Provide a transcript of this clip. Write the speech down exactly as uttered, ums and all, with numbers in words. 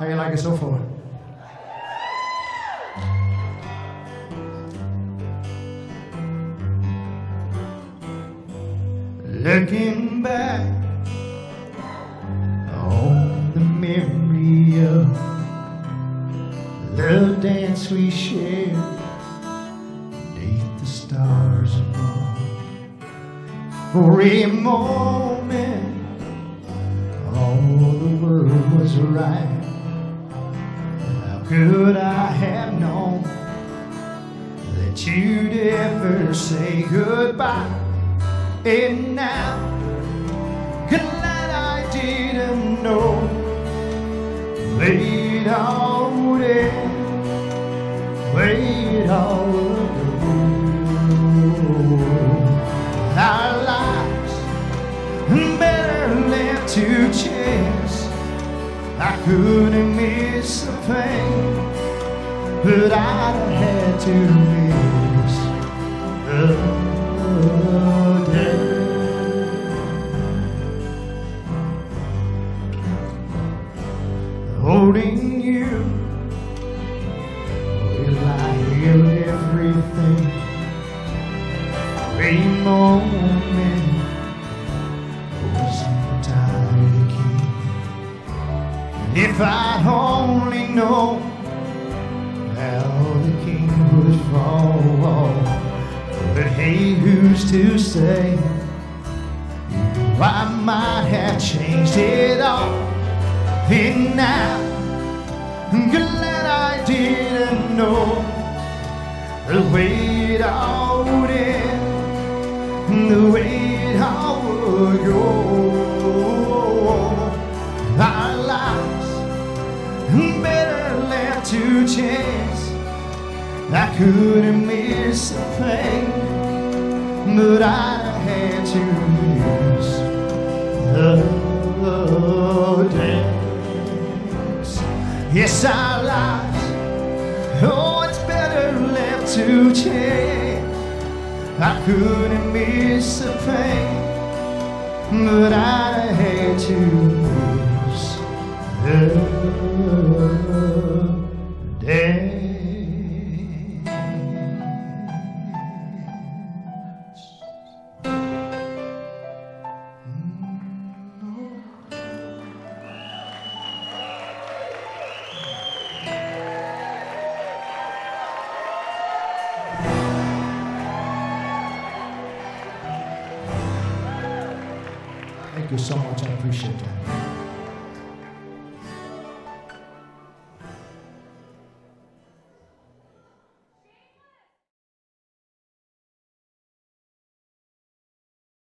How you like it so far? Looking back on the memory of the dance we shared beneath the stars above. For a moment, all the world was right. How could I have known that you'd ever say goodbye? And now, glad I didn't know. Wait all day, wait all ago. Our lives better left to chance. I couldn't miss a thing, but I had to miss the day. Holding you, will I hear everything? A moment was the king. And if I'd only known how the king would fall, but hey, who's to say? I might have changed it all. And now, glad I didn't know the way it all would end, the way it all would go. Our lives better left to chance. I couldn't miss a thing, but I had to miss the day. Yes, our lives, oh, it's better left to chance. I couldn't miss a thing, but I had to miss the day. Thank you so much. I appreciate that.